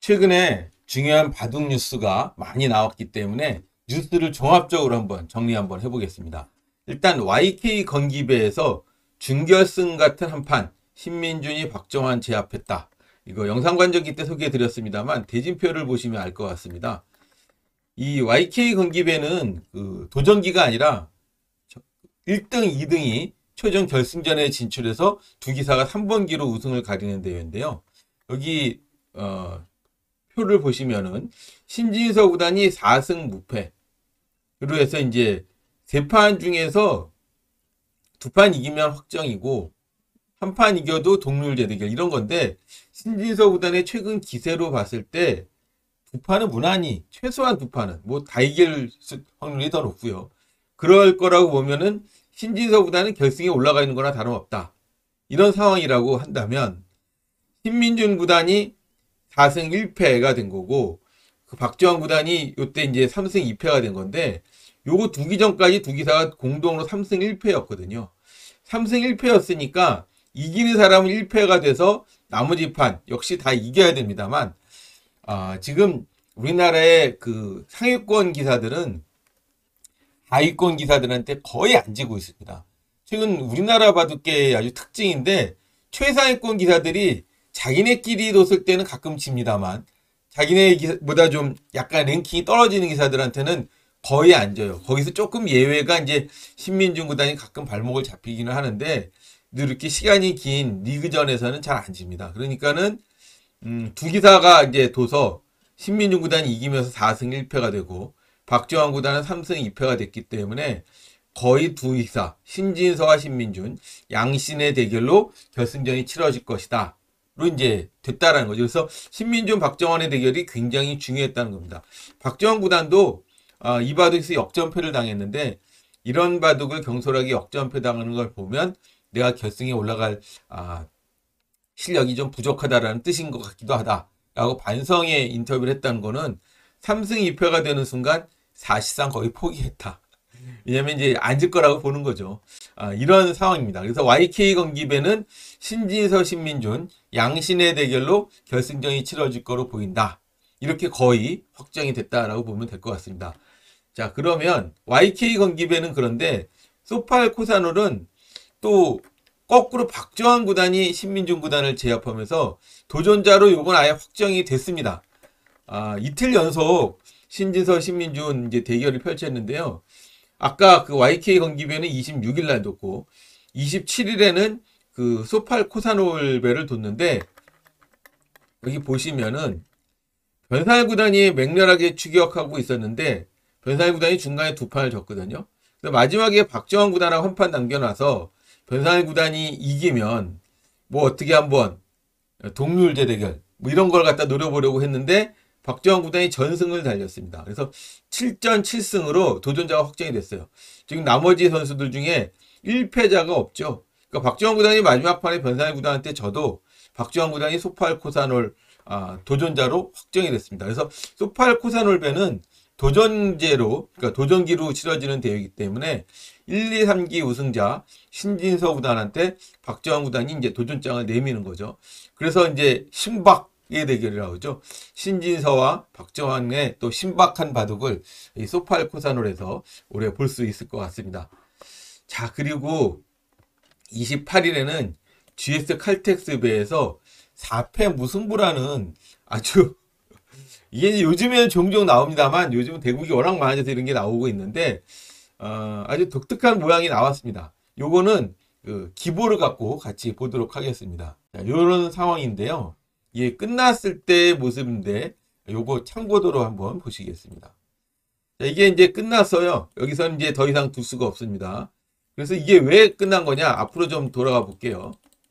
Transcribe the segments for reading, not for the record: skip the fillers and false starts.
최근에 중요한 바둑 뉴스가 많이 나왔기 때문에 뉴스를 종합적으로 정리 한번 해보겠습니다. 일단 YK 건기배에서 준결승 같은 한판 신민준이 박정환 제압했다. 이거 영상 관전기 때 소개해드렸습니다만 대진표를 보시면 알 것 같습니다. 이 YK 건기배는 도전기가 아니라 1등, 2등이 최종 결승전에 진출해서 두 기사가 3번기로 우승을 가리는 대회인데요. 여기 표를 보시면은 신진서 구단이 4승 무패. 그로 해서 이제 3판 중에서 2판 이기면 확정이고 한 판 이겨도 동률 재대결 이런 건데, 신진서 구단의 최근 기세로 봤을 때 2판은 무난히, 최소한 2판은 뭐 다 이길 확률이 더 높고요. 그럴 거라고 보면은 신진서 구단은 결승에 올라가 있는 거나 다름없다. 이런 상황이라고 한다면 신민준 구단이 4승 1패가 된 거고, 그 박정환 구단이 요때 이제 3승 2패가 된 건데, 요거 두기 전까지 두 기사가 공동으로 3승 1패였거든요. 3승 1패였으니까 이기는 사람은 1패가 돼서 나머지 판 역시 다 이겨야 됩니다만, 지금 우리나라의 그 상위권 기사들은 하위권 기사들한테 거의 안 지고 있습니다. 최근 우리나라 바둑계의 아주 특징인데, 최상위권 기사들이 자기네끼리 뒀을 때는 가끔 집니다만 자기네보다 좀 약간 랭킹이 떨어지는 기사들한테는 거의 안 져요. 거기서 조금 예외가 이제 신민준 구단이 가끔 발목을 잡히기는 하는데, 이렇게 시간이 긴 리그전에서는 잘 안 집니다. 그러니까는 두 기사가 이제 둬서 신민준 구단이 이기면서 4승 1패가 되고 박정환 구단은 3승 2패가 됐기 때문에 거의 두 기사, 신진서와 신민준 양신의 대결로 결승전이 치러질 것이다 로 이제 됐다라는 거죠. 그래서 신민준 박정환의 대결이 굉장히 중요했다는 겁니다. 박정환 구단도 이 바둑에서 역전패를 당했는데, 이런 바둑을 경솔하게 역전패 당하는 걸 보면 내가 결승에 올라갈 실력이 좀 부족하다라는 뜻인 것 같기도 하다라고 반성의 인터뷰를 했다는 거는 3승 2패가 되는 순간 사실상 거의 포기했다. 왜냐면 이제 앉을 거라고 보는 거죠. 이런 상황입니다. 그래서 YK 건기배는 신진서, 신민준 양신의 대결로 결승전이 치러질 거로 보인다. 이렇게 거의 확정이 됐다라고 보면 될 것 같습니다. 자, 그러면 YK 건기배는 그런데 소팔 코사놀은 또 거꾸로 박정환 구단이 신민준 구단을 제압하면서 도전자로 요건 아예 확정이 됐습니다. 이틀 연속 신진서, 신민준 이제 대결을 펼쳤는데요. 아까 그 YK 건기배는 26일 날 뒀고 27일에는 그 소팔 코사놀배를 뒀는데, 여기 보시면은 변살 구단이 맹렬하게 추격하고 있었는데 변살 구단이 중간에 2판을 졌거든요. 그래서 마지막에 박정환 구단하고 한 판 남겨놔서 변살 구단이 이기면 뭐 어떻게 한번 동률제 대결 뭐 이런 걸 갖다 노려보려고 했는데 박정환 구단이 전승을 달렸습니다. 그래서 7전 7승으로 도전자가 확정이 됐어요. 지금 나머지 선수들 중에 1패자가 없죠. 그러니까 박정환 구단이 마지막 판에 변살 구단한테 져도 박정환 구단이 소팔 코사놀 도전자로 확정이 됐습니다. 그래서 소팔 코사놀배는 도전제로, 그러니까 도전기로 치러지는 대회이기 때문에 1, 2, 3기 우승자 신진서 구단한테 박정환 구단이 이제 도전장을 내미는 거죠. 그래서 이제 신박의 대결이라고 하죠. 신진서와 박정환의 또 신박한 바둑을 이 소팔 코사놀에서 올해 볼 수 있을 것 같습니다. 자, 그리고 28일에는 GS 칼텍스배에서 4패 무승부라는 아주, 이게 요즘에는 종종 나옵니다만 요즘은 대국이 워낙 많아져서 이런 게 나오고 있는데, 아주 독특한 모양이 나왔습니다. 요거는 그 기보를 갖고 같이 보도록 하겠습니다. 자, 요런 상황인데요. 이게 끝났을 때의 모습인데 요거 참고도로 한번 보시겠습니다. 자, 이게 이제 끝났어요. 여기서는 이제 더 이상 둘 수가 없습니다. 그래서 이게 왜 끝난 거냐? 앞으로 좀 돌아가 볼게요.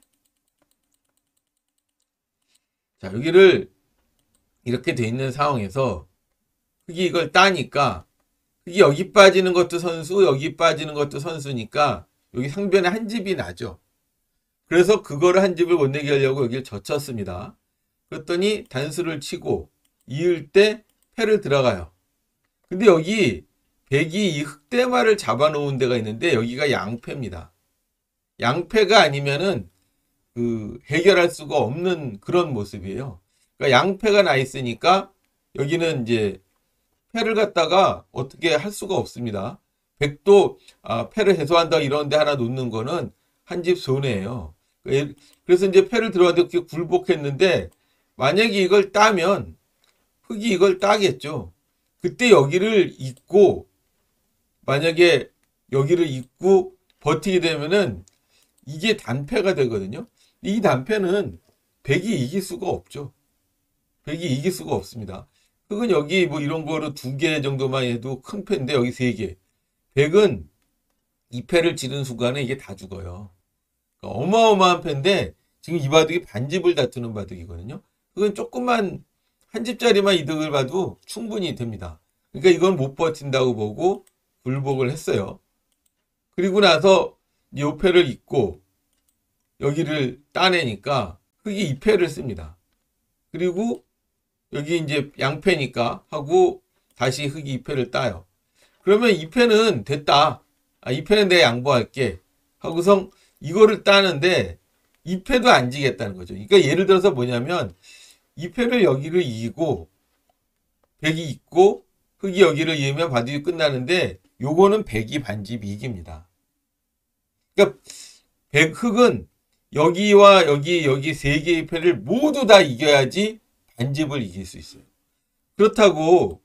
자, 여기를 이렇게 돼 있는 상황에서 흑이 이걸 따니까, 흑이 여기 빠지는 것도 선수, 여기 빠지는 것도 선수니까 여기 상변에 한 집이 나죠. 그래서 그거를 한 집을 못 내게 하려고 여기를 젖혔습니다. 그랬더니 단수를 치고 이을 때 패를 들어가요. 근데 여기 백이 이 흑대마를 잡아놓은 데가 있는데 여기가 양패입니다. 양패가 아니면은 해결할 수가 없는 그런 모습이에요. 그러니까 양패가 나 있으니까 여기는 이제 패를 갖다가 어떻게 할 수가 없습니다. 백도 패를 해소한다 이런 데 하나 놓는 거는 한 집 손해예요. 그래서 이제 패를 들어왔는데 그렇게 굴복했는데 만약에 이걸 따면 흑이 이걸 따겠죠. 그때 여기를 잇고 만약에 여기를 잇고 버티게 되면은 이게 단패가 되거든요. 이 단패는 백이 이길 수가 없죠. 백이 이길 수가 없습니다. 흑은 여기 뭐 이런 거로 2개 정도만 해도 큰 패인데 여기 3개. 백은 이 패를 지른 순간에 이게 다 죽어요. 그러니까 어마어마한 패인데 지금 이 바둑이 반집을 다투는 바둑이거든요. 흑은 조금만 한 집짜리만 이득을 봐도 충분히 됩니다. 그러니까 이건 못 버틴다고 보고 굴복을 했어요. 그리고 나서 이 패를 잇고 여기를 따내니까 흑이 이 패를 씁니다. 그리고 여기 이제 양패니까 하고 다시 흑이 이 패를 따요. 그러면 이 패는 됐다. 이 패는 내가 양보할게. 하고서 이거를 따는데 이 패도 안 지겠다는 거죠. 그러니까 예를 들어서 뭐냐면 이 패를 여기를 이기고 백이 있고 흑이 여기를 이으면 바둑이 끝나는데 요거는 백이 반집이 이깁니다. 그러니까 흑은 여기와 여기 3개의 패를 모두 다 이겨야지 반집을 이길 수 있어요. 그렇다고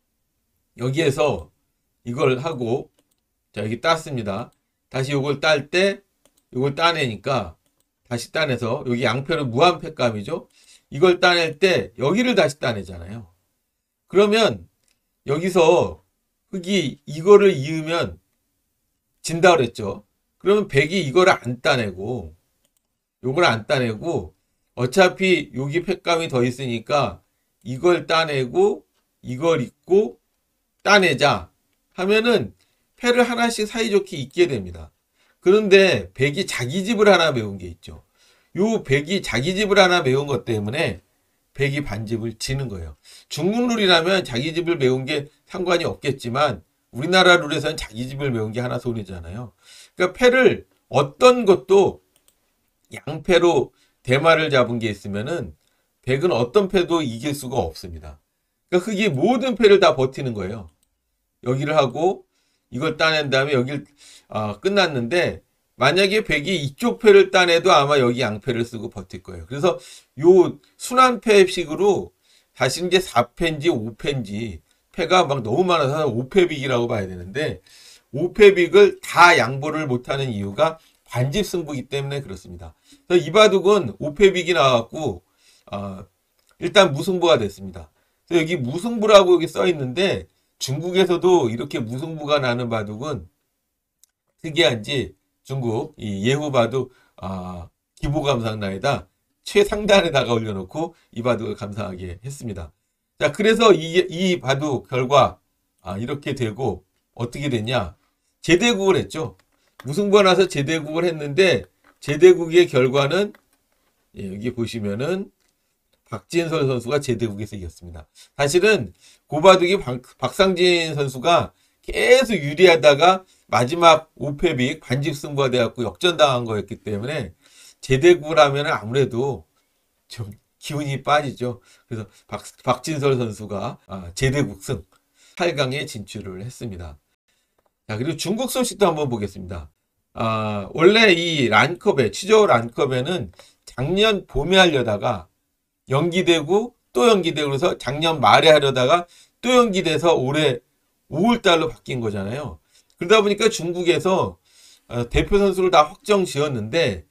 여기에서 이걸 하고 자 여기 땄습니다. 다시 요걸 딸 때 요걸 따내니까 다시 따내서 여기 양패로 무한패감이죠. 이걸 따낼 때 여기를 다시 따내잖아요. 그러면 여기서 흑이 이거를 이으면 진다 그랬죠. 그러면 백이 이거를 안 따내고 요걸 안 따내고 어차피 여기 패감이 더 있으니까 이걸 따내고 이걸 잇고 따내자 하면은 패를 하나씩 사이좋게 잇게 됩니다. 그런데 백이 자기 집을 하나 메운 게 있죠. 요 백이 자기 집을 하나 메운 것 때문에 백이 반집을 지는 거예요. 중국 룰이라면 자기 집을 메운 게 상관이 없겠지만 우리나라 룰에서는 자기 집을 메운 게 하나 손해잖아요. 그러니까 패를 어떤 것도 양패로 대마를 잡은 게 있으면은 백은 어떤 패도 이길 수가 없습니다. 그러니까 흑이 모든 패를 다 버티는 거예요. 여기를 하고 이걸 따낸 다음에 여기를 끝났는데 만약에 백이 이쪽 패를 따내도 아마 여기 양패를 쓰고 버틸 거예요. 그래서 요 순환패식으로 사실 이제 4패인지 5패인지 패가 막 너무 많아서 5패빅이라고 봐야 되는데 5패빅을 다 양보를 못하는 이유가 반집 승부이기 때문에 그렇습니다. 그래서 이 바둑은 5패빅이 나왔고 일단 무승부가 됐습니다. 그래서 여기 무승부라고 여기 써 있는데 중국에서도 이렇게 무승부가 나는 바둑은 특이한지 중국 이 예후 바둑 기보감상란에다 최상단에다가 올려놓고 이 바둑을 감상하게 했습니다. 자, 그래서 이 바둑 결과 이렇게 되고 어떻게 됐냐? 제대국을 했죠. 무승부가 나서 제대국을 했는데 제대국의 결과는 여기 보시면은 박진설 선수가 제대국에서 이겼습니다. 사실은 고바둑이 박상진 선수가 계속 유리하다가 마지막 5패빅 반집 승부가 돼갖고 역전당한 거였기 때문에 제대국을 하면 아무래도 좀 기운이 빠지죠. 그래서 박진설 선수가 제대국승 8강에 진출을 했습니다. 자, 그리고 중국 소식도 한번 보겠습니다. 원래 이 란컵에, 취조 란컵에는 작년 봄에 하려다가 연기되고 또 연기되고 그래서 작년 말에 하려다가 또 연기돼서 올해 5월달로 바뀐 거잖아요. 그러다 보니까 중국에서 대표 선수를 다 확정 지었는데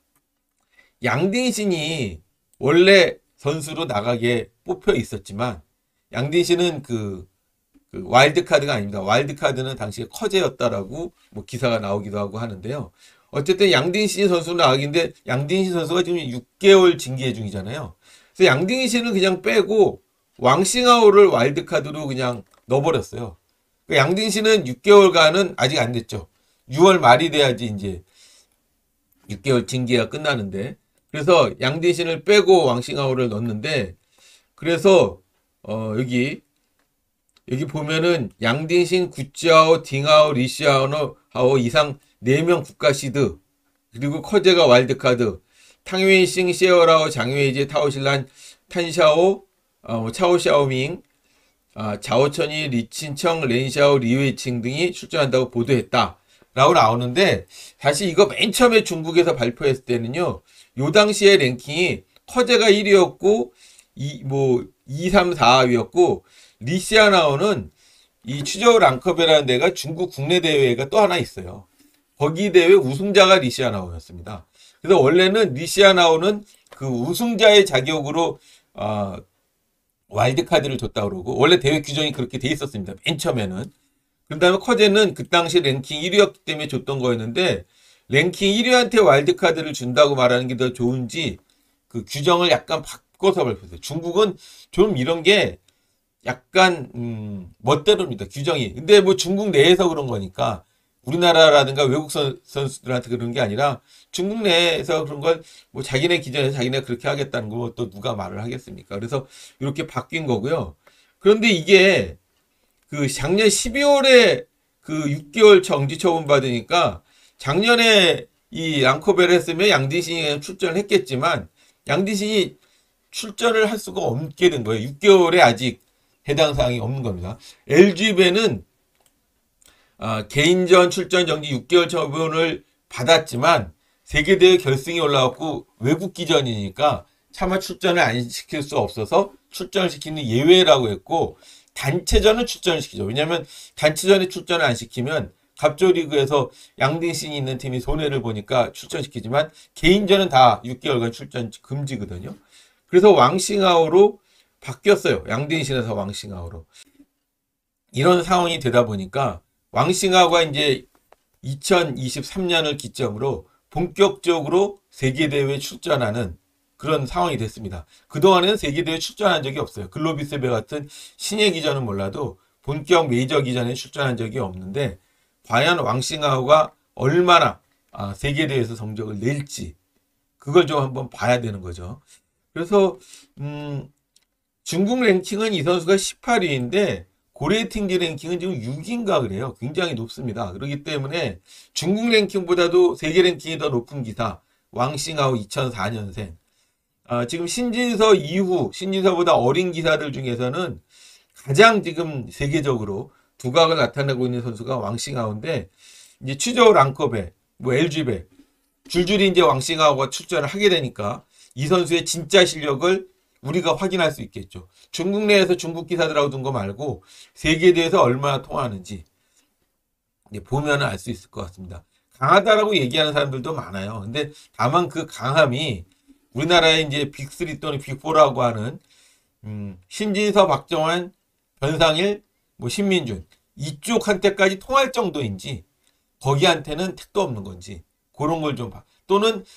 양딩신이 원래 선수로 나가게 뽑혀 있었지만 양딩신은 그 와일드카드가 아닙니다. 와일드카드는 당시에 커제였다라고 뭐 기사가 나오기도 하고 하는데요. 어쨌든 양딩신 선수로 나가기인데 양딩신 선수가 지금 6개월 징계 중이잖아요. 그래서 양딩신을 그냥 빼고 왕싱하오를 와일드카드로 그냥 넣어버렸어요. 양딩신은 6개월간은 아직 안 됐죠. 6월 말이 돼야지 이제 6개월 징계가 끝나는데 그래서 양딩신을 빼고 왕싱하오를 넣었는데 그래서 여기 보면은 양딩신, 구짜오, 딩하오, 리시하오 이상 4명 국가 시드 그리고 커제가 와일드카드 탕웨이싱, 시어라오, 장웨이제, 타오실란, 탄샤오, 차오 샤오밍, 자오천이, 리친청, 렌샤오, 리웨이칭 등이 출전한다고 보도했다. 라고 나오는데, 사실 이거 맨 처음에 중국에서 발표했을 때는요, 요 당시에 랭킹이 커제가 1위였고, 2, 3, 4위였고, 리시아나오는 이 추저우 랑컵이라는 데가 중국 국내 대회가 또 하나 있어요. 거기 대회 우승자가 리시아나오였습니다. 그래서 원래는 리시아나오는 그 우승자의 자격으로, 와일드카드를 줬다고 그러고, 원래 대회 규정이 그렇게 돼 있었습니다. 맨 처음에는. 그 다음에 커제는 그 당시 랭킹 1위였기 때문에 줬던 거였는데, 랭킹 1위한테 와일드카드를 준다고 말하는 게 더 좋은지, 그 규정을 약간 바꿔서 발표했어요. 중국은 좀 이런 게 약간, 멋대로입니다. 규정이. 근데 뭐 중국 내에서 그런 거니까, 우리나라라든가 외국 선수들한테 그런 게 아니라, 중국 내에서 그런 걸 뭐 자기네 기준에서 자기네 그렇게 하겠다는 거 또 누가 말을 하겠습니까? 그래서 이렇게 바뀐 거고요. 그런데 이게 그 작년 12월에 그 6개월 정지 처분 받으니까 작년에 이 랑코베를 했으면 양디신이 출전을 했겠지만 양디신이 출전을 할 수가 없게 된 거예요. 6개월에 아직 해당 사항이 없는 겁니다. LG배는 개인전 출전 정지 6개월 처분을 받았지만 세계대회 결승이 올라왔고 외국 기전이니까 차마 출전을 안 시킬 수 없어서 출전을 시키는 예외라고 했고 단체전은 출전을 시키죠. 왜냐하면 단체전에 출전을 안 시키면 갑조리그에서 양딩신이 있는 팀이 손해를 보니까 출전시키지만 개인전은 다 6개월간 출전 금지거든요. 그래서 왕싱아오로 바뀌었어요. 양딩신에서 왕싱아오로. 이런 상황이 되다 보니까 왕싱아오가 이제 2023년을 기점으로 본격적으로 세계대회에 출전하는 그런 상황이 됐습니다. 그동안에는 세계대회에 출전한 적이 없어요. 글로비스배 같은 신예 기전은 몰라도 본격 메이저 기전에 출전한 적이 없는데 과연 왕싱아오가 얼마나 세계대회에서 성적을 낼지 그걸 좀 한번 봐야 되는 거죠. 그래서 중국 랭킹은 이 선수가 18위인데 고레이팅지 랭킹은 지금 6인가 그래요. 굉장히 높습니다. 그렇기 때문에 중국 랭킹보다도 세계 랭킹이 더 높은 기사 왕싱아오 2004년생 지금 신진서 이후 신진서보다 어린 기사들 중에서는 가장 지금 세계적으로 두각을 나타내고 있는 선수가 왕싱아오인데 이제 추저우 랑커배, 뭐 LG배 줄줄이 이제 왕싱아오가 출전을 하게 되니까 이 선수의 진짜 실력을 우리가 확인할 수 있겠죠. 중국 내에서 중국 기사들하고 둔 거 말고 세계에 대해서 얼마나 통하는지 보면 알 수 있을 것 같습니다. 강하다라고 얘기하는 사람들도 많아요. 근데 다만 그 강함이 우리나라의 이제 빅3 또는 빅4라고 하는 신진서, 박정환, 변상일, 뭐 신민준 이쪽한테까지 통할 정도인지 거기한테는 택도 없는 건지 그런 걸 좀 봐. 또는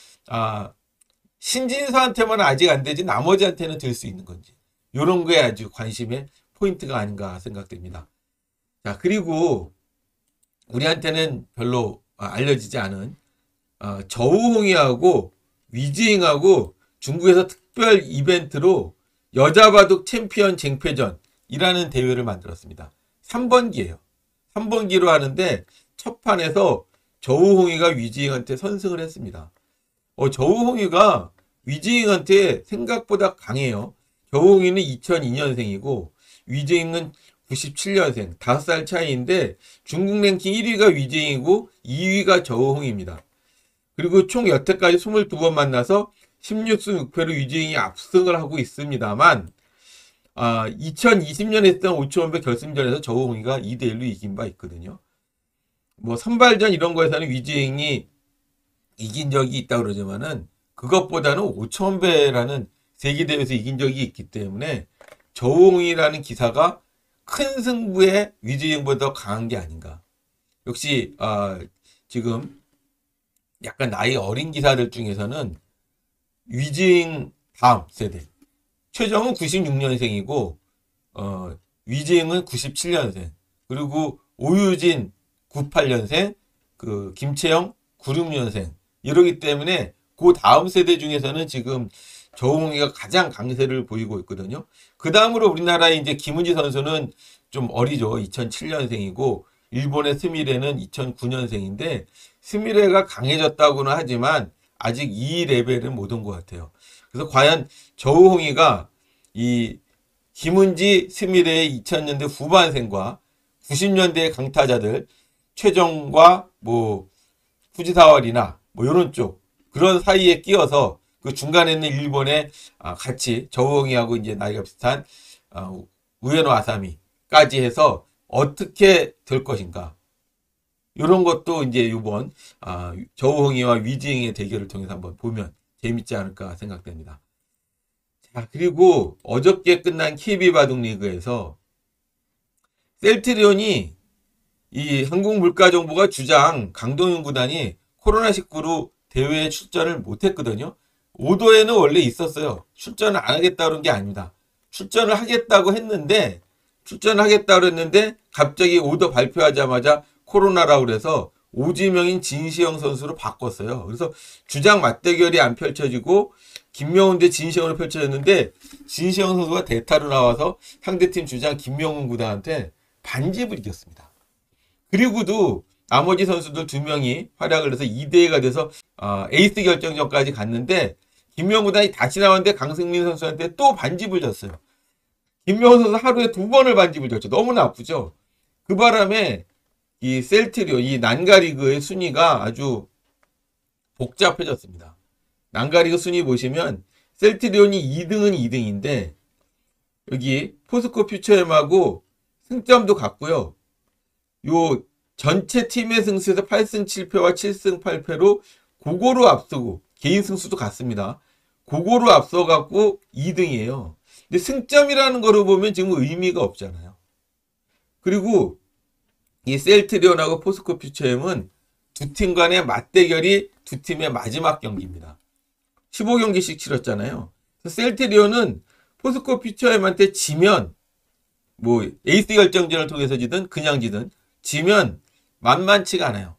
신진서한테만 아직 안 되지 나머지한테는 될 수 있는 건지 이런 거에 아주 관심의 포인트가 아닌가 생각됩니다. 자 그리고 우리한테는 별로 알려지지 않은 저우홍이하고 위지잉하고 중국에서 특별 이벤트로 여자 바둑 챔피언 쟁패전이라는 대회를 만들었습니다. 3번기예요. 3번기로 하는데 첫 판에서 저우홍이가 위지잉한테 선승을 했습니다. 저우홍이가 위지잉한테 생각보다 강해요. 저우홍이는 2002년생이고 위지잉은 97년생, 5살 차이인데 중국 랭킹 1위가 위지잉이고 2위가 저우홍입니다. 그리고 총 여태까지 22번 만나서 16승 6패로 위지잉이 압승을 하고 있습니다만 2020년에 했던 5,500 결승전에서 저우홍이가 2대1로 이긴 바 있거든요. 뭐 선발전 이런 거에서는 위지잉이 이긴 적이 있다 그러지만은 그것보다는 5,000배라는 세계대회에서 이긴 적이 있기 때문에 저우홍이라는 기사가 큰 승부에 위지잉보다 더 강한 게 아닌가. 역시 지금 약간 나이 어린 기사들 중에서는 위지잉 다음 세대 최정은 96년생이고 위지잉은 97년생 그리고 오유진 98년생 그 김채영 96년생 이러기 때문에 그 다음 세대 중에서는 지금 저우홍이가 가장 강세를 보이고 있거든요. 그 다음으로 우리나라의 이제 김은지 선수는 좀 어리죠. 2007년생이고 일본의 스미레는 2009년생인데 스미레가 강해졌다고는 하지만 아직 이 레벨은 못 온 것 같아요. 그래서 과연 저우홍이가 이 김은지, 스미레의 2000년대 후반생과 90년대 강타자들 최정과 뭐 후지사월이나 뭐 이런 쪽 그런 사이에 끼어서 그 중간에 있는 일본의 같이 저우홍이하고 이제 나이가 비슷한 우에노 아사미까지 해서 어떻게 될 것인가. 이런 것도 이제 이번 저우홍이와 위즈잉의 대결을 통해서 한번 보면 재밌지 않을까 생각됩니다. 자, 그리고 어저께 끝난 KB 바둑 리그에서 셀트리온이 이 한국물가정보가 주장 강동윤 구단이 코로나19로 대회에 출전을 못했거든요. 오더에는 원래 있었어요. 출전을 안 하겠다 그런 게 아닙니다. 출전을 하겠다고 했는데 갑자기 오더 발표하자마자 코로나라고 그래서 오지명인 진시영 선수로 바꿨어요. 그래서 주장 맞대결이 안 펼쳐지고 김명훈 대 진시영으로 펼쳐졌는데 진시영 선수가 대타로 나와서 상대팀 주장 김명훈 구단한테 반집을 이겼습니다. 그리고도 나머지 선수들 2명이 활약을 해서 2대2가 돼서 에이스 결정전까지 갔는데 김명훈 구단이 다시 나왔는데 강승민 선수한테 또 반집을 졌어요. 김명훈 선수 하루에 2번을 반집을 졌죠. 너무나 아프죠. 그 바람에 이 셀트리온, 이 난가리그의 순위가 아주 복잡해졌습니다. 난가리그 순위 보시면 셀트리온이 2등은 2등인데 여기 포스코 퓨처엠하고 승점도 같고요. 요 전체 팀의 승수에서 8승 7패와 7승 8패로 고고로 앞서고 개인 승수도 같습니다. 고고로 앞서갖고 2등이에요. 근데 승점이라는 거로 보면 지금 의미가 없잖아요. 그리고 이 셀트리온하고 포스코 퓨처엠은 두 팀 간의 맞대결이 두 팀의 마지막 경기입니다. 15경기씩 치렀잖아요. 셀트리온은 포스코 퓨처엠한테 지면 뭐 에이스 결정전을 통해서 지든 그냥 지면 만만치가 않아요.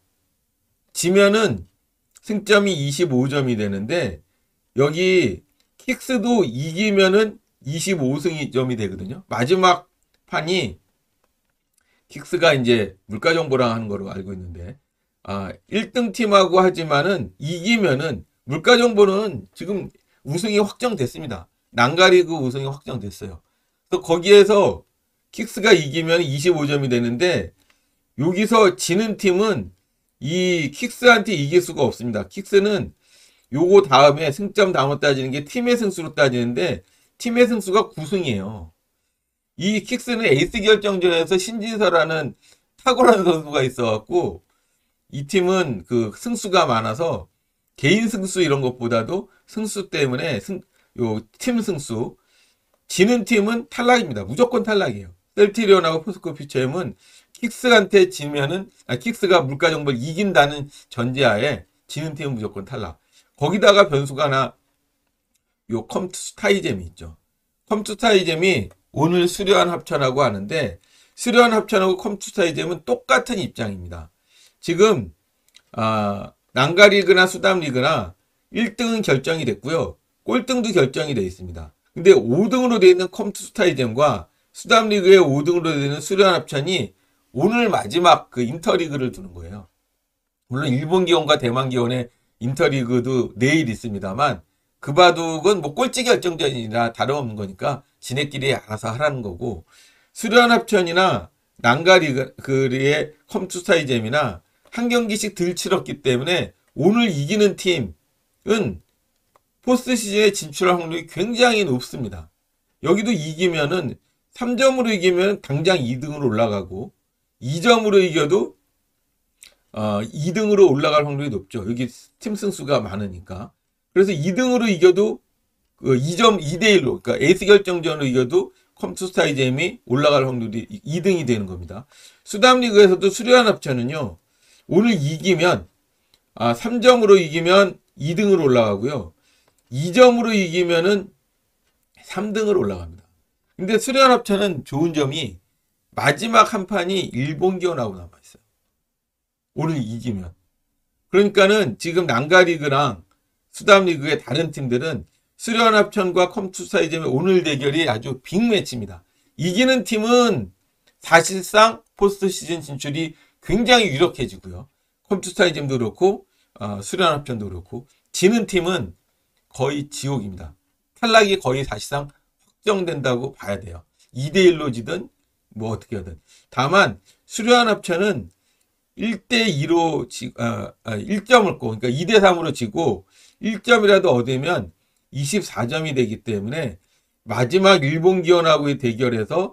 지면은 승점이 25점이 되는데 여기 킥스도 이기면은 25승점이 되거든요. 마지막 판이 킥스가 이제 물가정보랑 하는 거로 알고 있는데 1등 팀하고 하지만은 이기면은 물가정보는 지금 우승이 확정됐습니다. 난가리그 우승이 확정됐어요. 그래서 거기에서 킥스가 이기면 25점이 되는데 여기서 지는 팀은 이 킥스한테 이길 수가 없습니다. 킥스는 요거 다음에 승점 다음에 따지는 게 팀의 승수로 따지는데 팀의 승수가 9승이에요. 이 킥스는 에이스 결정전에서 신진서라는 탁월한 선수가 있어갖고 이 팀은 그 승수가 많아서 개인 승수 이런 것보다도 승수 때문에 요 팀 승수 지는 팀은 탈락입니다. 무조건 탈락이에요. 셀트리온하고 포스코 퓨처엠은 킥스한테 지면은 킥스가 물가정보를 이긴다는 전제하에 지는 팀은 무조건 탈락. 거기다가 변수가 하나 요 컴투스타이잼이 있죠. 컴투스타이잼이 오늘 수려한 합천하고 하는데 수려한 합천하고 컴투스타이잼은 똑같은 입장입니다. 지금 난가리그나 수담리그나 1등은 결정이 됐고요. 꼴등도 결정이 되어 있습니다. 근데 5등으로 되어 있는 컴투스타이잼과 수담리그의 5등으로 되어 있는 수려한 합천이 오늘 마지막 그 인터리그를 두는 거예요. 물론 일본 기원과 대만 기원의 인터리그도 내일 있습니다만 그 바둑은 뭐 꼴찌 결정전이나 다름없는 거니까 지네끼리 알아서 하라는 거고 수려한 합천이나 난가리그의 컴투스타이잼이나 한 경기씩 덜 치렀기 때문에 오늘 이기는 팀은 포스트 시즌에 진출할 확률이 굉장히 높습니다. 여기도 이기면은 3점으로 이기면 당장 2등으로 올라가고 2점으로 이겨도 2등으로 올라갈 확률이 높죠. 여기 팀 승수가 많으니까. 그래서 2등으로 이겨도 2점 2대1로 그러니까 에이스 결정전으로 이겨도 컴투스타이잼이 올라갈 확률이 2등이 되는 겁니다. 수담리그에서도 수려한 합천은요. 오늘 이기면 3점으로 이기면 2등으로 올라가고요. 2점으로 이기면은 3등으로 올라갑니다. 근데 수려한 합천은 좋은 점이 마지막 한 판이 일본 기원하고 남아있어요. 오늘 이기면. 그러니까는 지금 난가리그랑 수담리그의 다른 팀들은 수려한 합천과 컴투스타이잼의 오늘 대결이 아주 빅매치입니다. 이기는 팀은 사실상 포스트 시즌 진출이 굉장히 유력해지고요. 컴투스타이잼도 그렇고 수려한 합천도 그렇고 지는 팀은 거의 지옥입니다. 탈락이 거의 사실상 확정된다고 봐야 돼요. 2대1로 지든 뭐 어떻게 하든. 다만 수려한 합체는 1대2로 1점을 고 그러니까 2대3으로 지고 1점이라도 얻으면 24점이 되기 때문에 마지막 일본 기원하고의 대결에서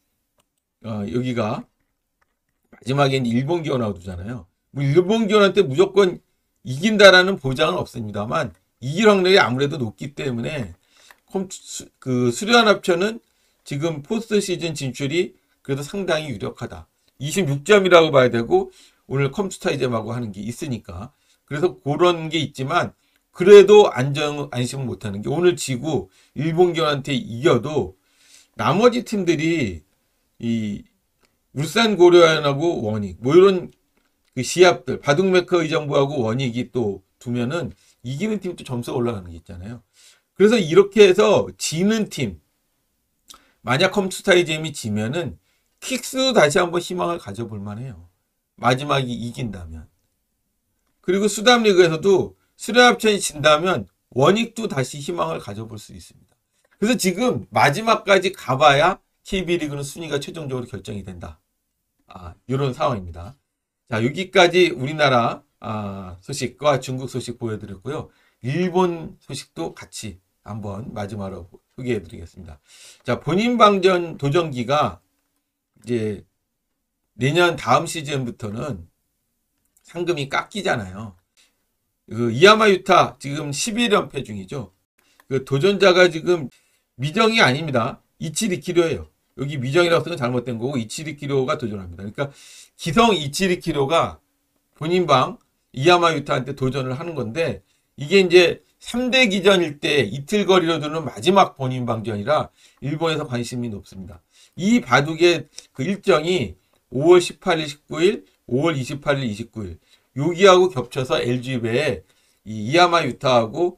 여기가 마지막엔 일본 기원하고 두잖아요. 뭐 일본 기원한테 무조건 이긴다라는 보장은 없습니다만 이길 확률이 아무래도 높기 때문에 그 수려한 합체는 지금 포스트 시즌 진출이 그래도 상당히 유력하다. 26점이라고 봐야 되고 오늘 컴스타이점하고 하는 게 있으니까 그래서 그런 게 있지만 그래도 안심을 못하는 게 오늘 지고 일본 기원한테 이겨도 나머지 팀들이 이 울산 고려안하고 원익 뭐 이런 그 시합들 바둑메커 의정부하고 원익이 또 두면은 이기는 팀이 또 점수가 올라가는 게 있잖아요. 그래서 이렇게 해서 지는 팀 만약 컴스타이점이 지면은 킥스도 다시 한번 희망을 가져볼 만해요. 마지막에 이긴다면. 그리고 수담리그에서도 수련합천이 진다면 원익도 다시 희망을 가져볼 수 있습니다. 그래서 지금 마지막까지 가봐야 KB리그는 순위가 최종적으로 결정이 된다. 이런 상황입니다. 자, 여기까지 우리나라 소식과 중국 소식 보여드렸고요. 일본 소식도 같이 한번 마지막으로 소개해드리겠습니다. 자, 본인방전 도전기가 이제 내년 다음 시즌부터는 상금이 깎이잖아요. 그 이야마 유타 지금 11연패 중이죠. 그 도전자가 지금 미정이 아닙니다. 이치리키료예요. 여기 미정이라고 쓰면 잘못된 거고 이치리키료가 도전합니다. 그러니까 기성 이치리키료가 본인방 이야마 유타한테 도전을 하는 건데 이게 이제 3대 기전일 때 이틀 거리로 두는 마지막 본인방전이라 일본에서 관심이 높습니다. 이 바둑의 그 일정이 5월 18일, 19일, 5월 28일, 29일 여기하고 겹쳐서 LG배에 이 이야마 유타하고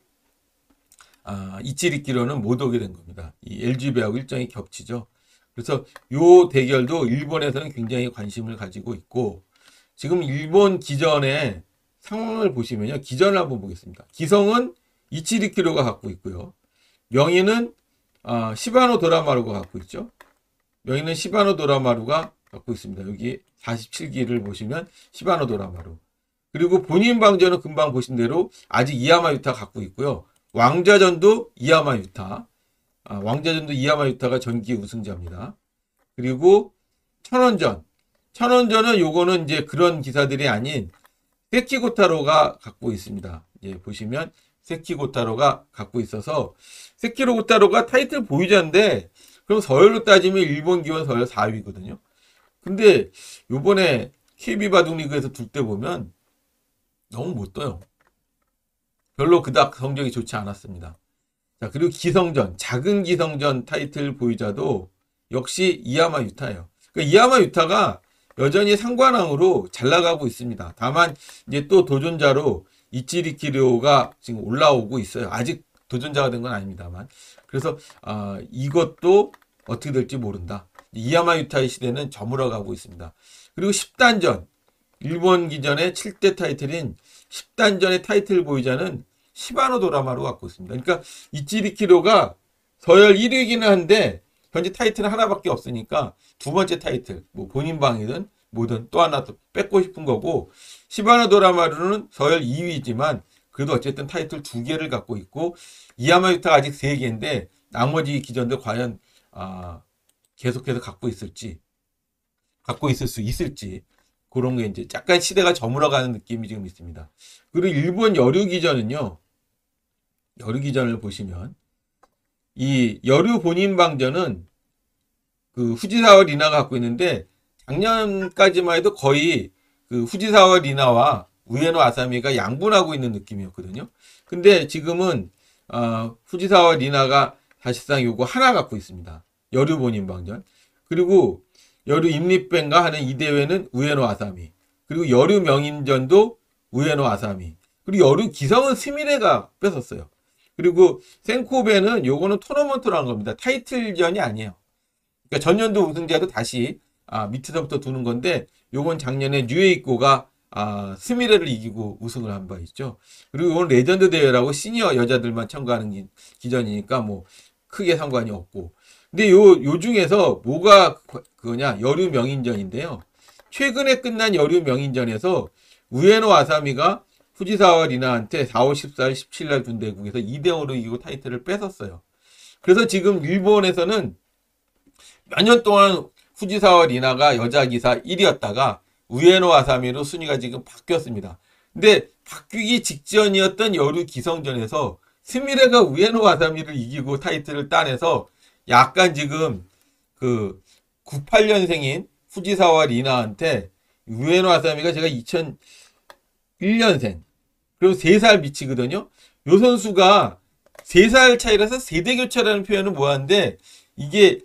이치리키로는 못 오게 된 겁니다. 이 LG배하고 일정이 겹치죠. 그래서 요 대결도 일본에서는 굉장히 관심을 가지고 있고 지금 일본 기전의 상황을 보시면요. 기전을 한번 보겠습니다. 기성은 이치리키로가 갖고 있고요. 명의는 시바노 도라마루가 갖고 있죠. 명의는 시바노 도라마루가 갖고 있습니다. 여기 47기를 보시면 시바노 도라마루. 그리고 본인 방전은 금방 보신 대로 아직 이야마 유타 갖고 있고요. 왕자전도 이야마 유타. 왕자전도 이야마 유타가 전기 우승자입니다. 그리고 천원전. 천원전은 요거는 이제 그런 기사들이 아닌 세키고타로가 갖고 있습니다. 예, 보시면 세키고타로가 갖고 있어서 세키고타로가 타이틀 보유자인데 그럼 서열로 따지면 일본 기원 서열 4위거든요. 근데 요번에 KB 바둑리그에서 둘 때 보면 너무 못 떠요. 별로 그닥 성적이 좋지 않았습니다. 자, 그리고 기성전, 작은 기성전 타이틀 보유자도 역시 이야마 유타예요. 그러니까 이야마 유타가 여전히 상관왕으로 잘 나가고 있습니다. 다만 이제 또 도전자로 이치리키료가 지금 올라오고 있어요. 아직 도전자가 된 건 아닙니다만. 그래서 이것도 어떻게 될지 모른다. 이야마 유타의 시대는 저물어가고 있습니다. 그리고 10단전, 일본 기전의 7대 타이틀인 10단전의 타이틀 보유자는 시바노 도라마루 갖고 있습니다. 그러니까 이치리키료가 서열 1위이기는 한데 현재 타이틀은 하나밖에 없으니까 두 번째 타이틀, 뭐 본인 방이든 뭐든 또 하나 또 뺏고 싶은 거고 시바노 도라마루는 서열 2위지만 그래도 어쨌든 타이틀 2개를 갖고 있고 이야마 유타가 아직 3개인데 나머지 기전들 과연 계속해서 갖고 있을 수 있을지 그런 게 이제 약간 시대가 저물어가는 느낌이 지금 있습니다. 그리고 일본 여류 기전은요. 여류 기전을 보시면 이 여류 본인 방전은 그 후지사와 리나가 갖고 있는데 작년까지만 해도 거의 그 후지사와 리나와 우에노 아사미가 양분하고 있는 느낌이었거든요. 근데 지금은 후지사와 리나가 사실상 요거 하나 갖고 있습니다. 여류 본인 방전. 그리고 여류 임립ben가 하는 이 대회는 우에노 아사미. 그리고 여류 명인전도 우에노 아사미. 그리고 여류 기성은 스미레가 뺏었어요. 그리고 센코베는 요거는 토너먼트로 한 겁니다. 타이틀전이 아니에요. 그러니까 전년도 우승자도 다시 밑에서부터 두는 건데 요건 작년에 뉴에이코가 스미레를 이기고 우승을 한 바 있죠. 그리고 이건 레전드 대회라고 시니어 여자들만 참가하는 기전이니까 뭐 크게 상관이 없고 근데 요 중에서 뭐가 그거냐? 여류 명인전인데요. 최근에 끝난 여류 명인전에서 우에노 아사미가 후지사와 리나한테 4월 14일, 17일 군대국에서 2대0으로 이기고 타이틀을 뺏었어요. 그래서 지금 일본에서는 몇 년 동안 후지사와 리나가 여자 기사 1위였다가 우에노 아사미로 순위가 지금 바뀌었습니다. 근데 바뀌기 직전이었던 여류 기성전에서 스미레가 우에노 아사미를 이기고 타이틀을 따내서 약간 지금 그 98년생인 후지사와 리나한테 우에노 아사미가 제가 2001년생 그리고 3살 미치거든요. 요 선수가 3살 차이라서 세대 교체라는 표현은 뭐한데 이게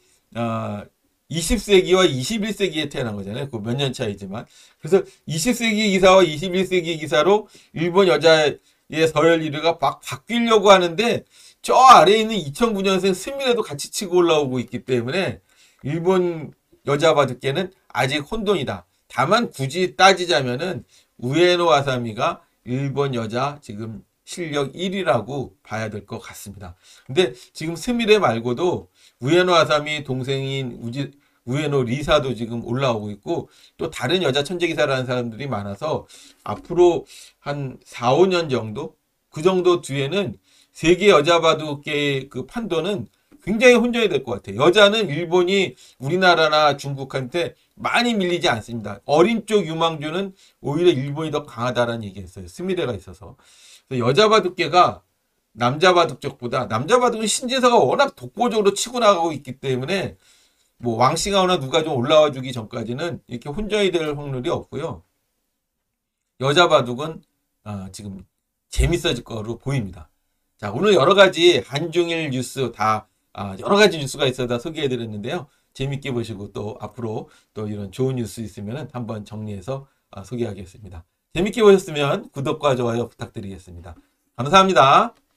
20세기와 21세기에 태어난 거잖아요. 그 몇 년 차이지만. 그래서 20세기 기사와 21세기 기사로 일본 여자의 서열 1위가 막 바뀌려고 하는데 저 아래에 있는 2009년생 스미레도 같이 치고 올라오고 있기 때문에 일본 여자 바둑계는 아직 혼돈이다. 다만 굳이 따지자면은 우에노 아사미가 일본 여자 지금 실력 1위라고 봐야 될 것 같습니다. 근데 지금 스미레 말고도 우에노 아사미 동생인 우에노 리사도 지금 올라오고 있고 또 다른 여자 천재기사라는 사람들이 많아서 앞으로 한 4, 5년 정도 그 정도 뒤에는 세계 여자 바둑계의 그 판도는 굉장히 혼전이 될 것 같아요. 여자는 일본이 우리나라나 중국한테 많이 밀리지 않습니다. 어린 쪽 유망주는 오히려 일본이 더 강하다라는 얘기했어요. 스미레가 있어서. 여자 바둑계가 남자 바둑 쪽보다 남자 바둑은 신진서가 워낙 독보적으로 치고 나가고 있기 때문에 뭐 왕싱하거나 누가 좀 올라와 주기 전까지는 이렇게 혼전이 될 확률이 없고요. 여자 바둑은 지금 재밌어질 거로 보입니다. 자, 오늘 여러 가지 한중일 뉴스 다 여러 가지 뉴스가 있어 다 소개해 드렸는데요. 재밌게 보시고 또 앞으로 또 이런 좋은 뉴스 있으면 한번 정리해서 소개하겠습니다. 재밌게 보셨으면 구독과 좋아요 부탁드리겠습니다. 감사합니다.